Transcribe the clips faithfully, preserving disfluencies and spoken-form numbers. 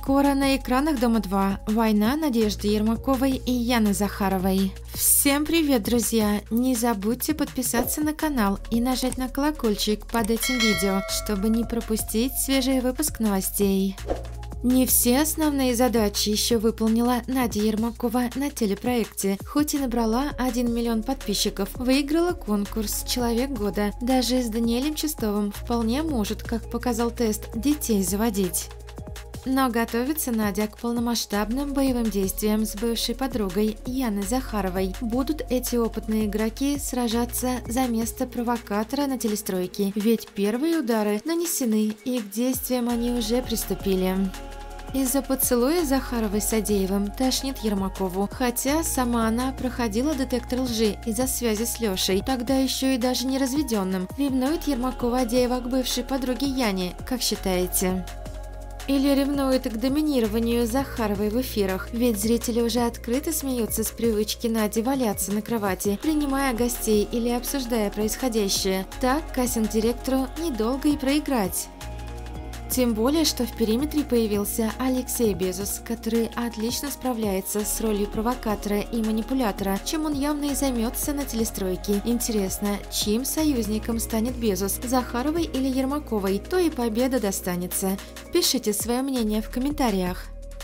Скоро на экранах Дома два война Надежды Ермаковой и Яны Захаровой. Всем привет, друзья! Не забудьте подписаться на канал и нажать на колокольчик под этим видео, чтобы не пропустить свежий выпуск новостей. Не все основные задачи еще выполнила Надя Ермакова на телепроекте. Хоть и набрала один миллион подписчиков, выиграла конкурс «Человек года». Даже с Даниэлем Чистовым вполне может, как показал тест, детей заводить. Но готовится Надя к полномасштабным боевым действиям с бывшей подругой Яной Захаровой. Будут эти опытные игроки сражаться за место провокатора на телестройке, ведь первые удары нанесены и к действиям они уже приступили. Из-за поцелуя Захаровой с Адеевым тошнит Ермакову, хотя сама она проходила детектор лжи из-за связи с Лешей, тогда еще и даже не разведенным. Ревнует Ермакова Адеева к бывшей подруге Яне, как считаете? Или ревнует к доминированию Захаровой в эфирах, ведь зрители уже открыто смеются с привычки Нади валяться на кровати, принимая гостей или обсуждая происходящее. Так кастинг-директору недолго и проиграть. Тем более, что в периметре появился Алексей Безос, который отлично справляется с ролью провокатора и манипулятора, чем он явно и займется на телестройке. Интересно, чьим союзником станет Безос, Захаровой или Ермаковой, то и победа достанется. Пишите свое мнение в комментариях.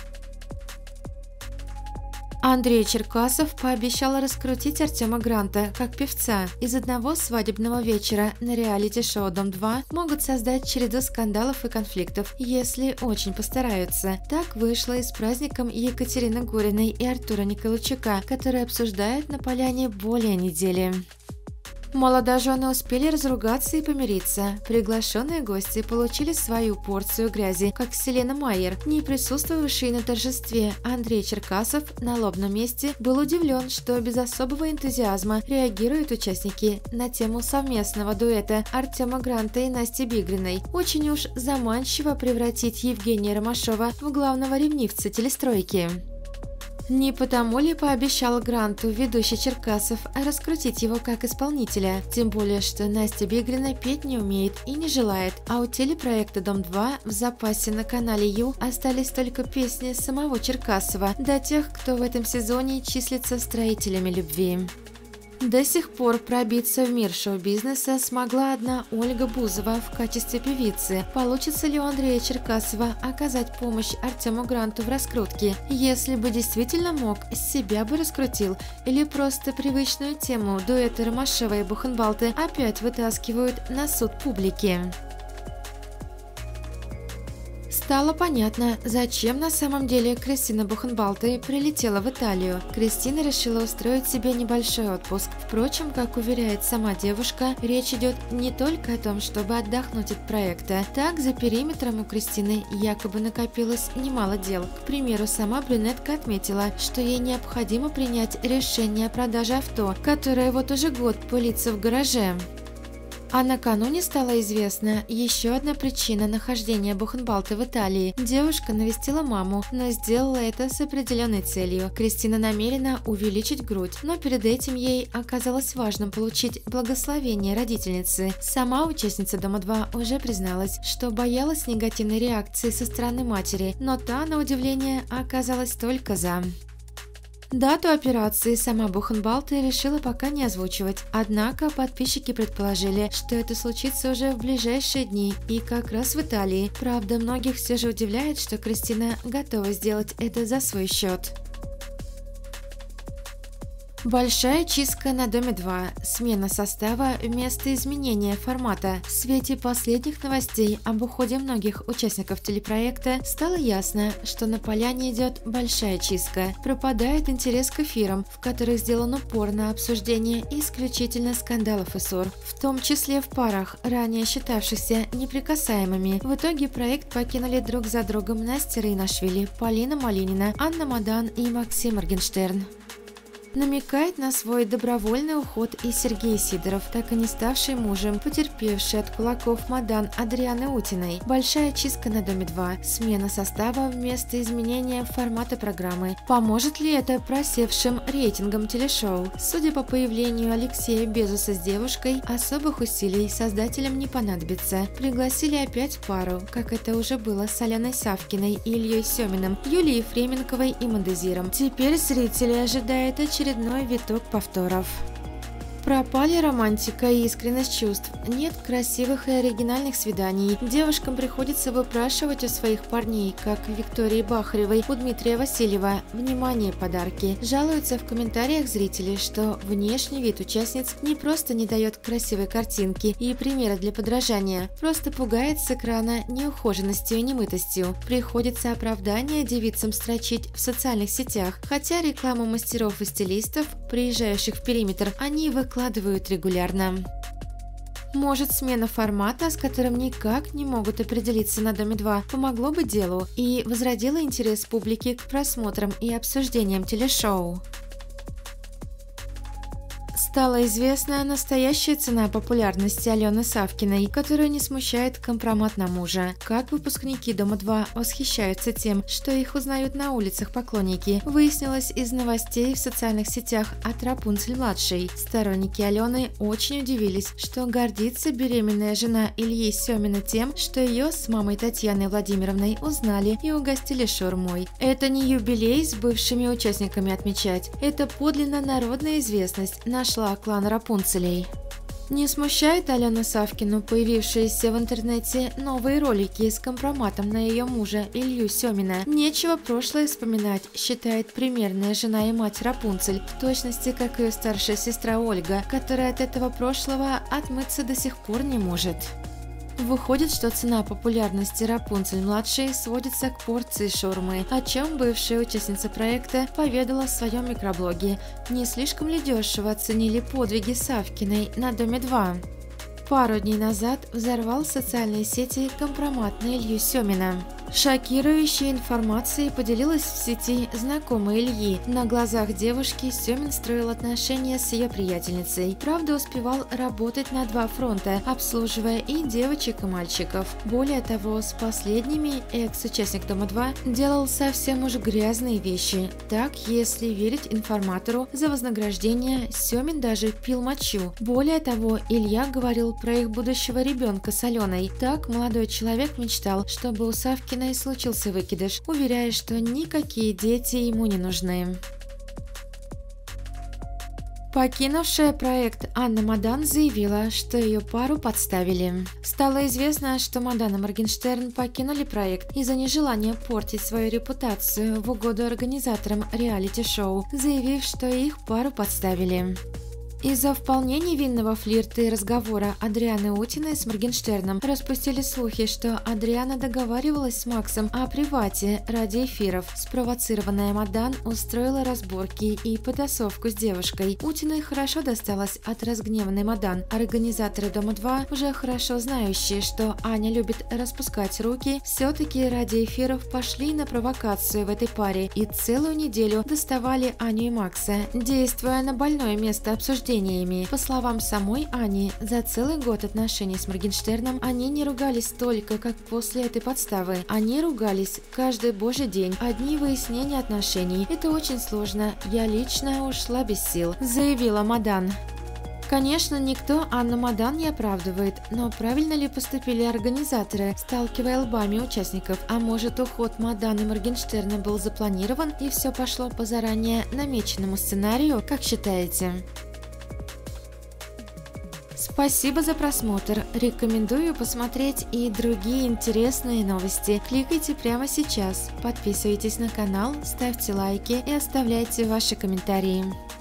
Андрей Черкасов пообещал раскрутить Артема Гранта как певца. Из одного свадебного вечера на реалити-шоу Дом два могут создать череду скандалов и конфликтов, если очень постараются. Так вышло и с праздником Екатерины Гуриной и Артура Николайчука, которые обсуждают на поляне более недели. Молодожены успели разругаться и помириться. Приглашенные гости получили свою порцию грязи, как Селена Майер. Не присутствовавший на торжестве Андрей Черкасов на лобном месте был удивлен, что без особого энтузиазма реагируют участники на тему совместного дуэта Артема Гранта и Насти Бигриной. Очень уж заманчиво превратить Евгения Ромашова в главного ревнивца телестройки. Не потому ли пообещал Гранту ведущий Черкасов раскрутить его как исполнителя? Тем более, что Настя Бигрина петь не умеет и не желает, а у телепроекта Дом два в запасе на канале Ю остались только песни самого Черкасова, до тех, кто в этом сезоне числится строителями любви. До сих пор пробиться в мир шоу-бизнеса смогла одна Ольга Бузова в качестве певицы. Получится ли у Андрея Черкасова оказать помощь Артему Гранту в раскрутке? Если бы действительно мог, себя бы раскрутил. Или просто привычную тему дуэта Ромашова и Бухенвальда опять вытаскивают на суд публики? Стало понятно, зачем на самом деле Кристина Бухенвальда прилетела в Италию. Кристина решила устроить себе небольшой отпуск. Впрочем, как уверяет сама девушка, речь идет не только о том, чтобы отдохнуть от проекта. Так, за периметром у Кристины якобы накопилось немало дел. К примеру, сама брюнетка отметила, что ей необходимо принять решение о продаже авто, которое вот уже год пылится в гараже. А накануне стало известно еще одна причина нахождения Бухенвальда в Италии. Девушка навестила маму, но сделала это с определенной целью. Кристина намерена увеличить грудь, но перед этим ей оказалось важным получить благословение родительницы. Сама участница Дома два уже призналась, что боялась негативной реакции со стороны матери, но та, на удивление, оказалась только за. Дату операции сама Бухенвальда решила пока не озвучивать, однако подписчики предположили, что это случится уже в ближайшие дни и как раз в Италии. Правда, многих все же удивляет, что Кристина готова сделать это за свой счет. Большая чистка на Доме два. Смена состава вместо изменения формата. В свете последних новостей об уходе многих участников телепроекта стало ясно, что на поляне идет большая чистка. Пропадает интерес к эфирам, в которых сделан упор на обсуждение исключительно скандалов и ссор, в том числе в парах, ранее считавшихся неприкасаемыми. В итоге проект покинули друг за другом Настя Рейнашвили, Полина Малинина, Анна Мадан и Максим Моргенштерн. Намекает на свой добровольный уход и Сергей Сидоров, так и не ставший мужем, потерпевший от кулаков мадан Адрианы Утиной. Большая чистка на Доме два. Смена состава вместо изменения формата программы. Поможет ли это просевшим рейтингам телешоу? Судя по появлению Алексея Безуса с девушкой, особых усилий создателям не понадобится. Пригласили опять пару, как это уже было с Аленой Савкиной и Ильей Семиным, Юлией Фременковой и Мандезиром. Теперь зрители ожидают очередной виток повторов. Пропали романтика и искренность чувств. Нет красивых и оригинальных свиданий. Девушкам приходится выпрашивать у своих парней, как Виктории Бахаревой у Дмитрия Васильева. Внимание, подарки. Жалуются в комментариях зрители, что внешний вид участниц не просто не дает красивой картинки и примера для подражания, просто пугает с экрана неухоженностью и немытостью. Приходится оправдание девицам строчить в социальных сетях, хотя рекламу мастеров и стилистов, приезжающих в периметр, они выкладывают выкладывают регулярно. Может, смена формата, с которым никак не могут определиться на Доме два, помогло бы делу и возродило интерес публики к просмотрам и обсуждениям телешоу. Стала известна настоящая цена популярности Алены Савкиной, которую не смущает компромат на мужа. Как выпускники Дома два восхищаются тем, что их узнают на улицах поклонники, выяснилось из новостей в социальных сетях от Рапунцель-младшей. Сторонники Алены очень удивились, что гордится беременная жена Ильи Семина тем, что ее с мамой Татьяной Владимировной узнали и угостили шаурмой. Это не юбилей с бывшими участниками отмечать, это подлинно народная известность нашла клан Рапунцелей. Не смущает Алену Савкину появившиеся в интернете новые ролики с компроматом на ее мужа Илью Семина. Нечего прошлое вспоминать, считает примерная жена и мать Рапунцель, в точности как ее старшая сестра Ольга, которая от этого прошлого отмыться до сих пор не может. Выходит, что цена популярности Рапунцель-младшей сводится к порции шаурмы, о чем бывшая участница проекта поведала в своем микроблоге. Не слишком ли дешево оценили подвиги Савкиной на Доме два? Пару дней назад взорвал социальные сети компромат на Илью Семина. Шокирующей информацией поделилась в сети знакомая Ильи. На глазах девушки Семин строил отношения с ее приятельницей. Правда, успевал работать на два фронта, обслуживая и девочек, и мальчиков. Более того, с последними экс-участник Дома два делал совсем уж грязные вещи. Так, если верить информатору, за вознаграждение Семин даже пил мочу. Более того, Илья говорил про их будущего ребенка с Аленой. Так, молодой человек мечтал, чтобы у Савкиной и случился выкидыш, уверяя, что никакие дети ему не нужны. Покинувшая проект Анна Мадан заявила, что ее пару подставили. Стало известно, что Мадан и Моргенштерн покинули проект из-за нежелания портить свою репутацию в угоду организаторам реалити-шоу, заявив, что их пару подставили. Из-за вполне невинного флирта и разговора Адрианы Утиной с Моргенштерном распустили слухи, что Адриана договаривалась с Максом о привате ради эфиров. Спровоцированная Мадан устроила разборки и потасовку с девушкой. Утиной хорошо досталось от разгневанной Мадан. Организаторы Дома два, уже хорошо знающие, что Аня любит распускать руки, все-таки ради эфиров пошли на провокацию в этой паре и целую неделю доставали Аню и Макса, действуя на больное место обсуждения. По словам самой Ани, за целый год отношений с Моргенштерном они не ругались столько, как после этой подставы. Они ругались каждый божий день. Одни выяснения отношений. Это очень сложно. Я лично ушла без сил, заявила Мадан. Конечно, никто Анну Мадан не оправдывает, но правильно ли поступили организаторы, сталкивая лбами участников? А может, уход Мадан и Моргенштерна был запланирован и все пошло по заранее намеченному сценарию, как считаете? Спасибо за просмотр. Рекомендую посмотреть и другие интересные новости. Кликайте прямо сейчас, подписывайтесь на канал, ставьте лайки и оставляйте ваши комментарии.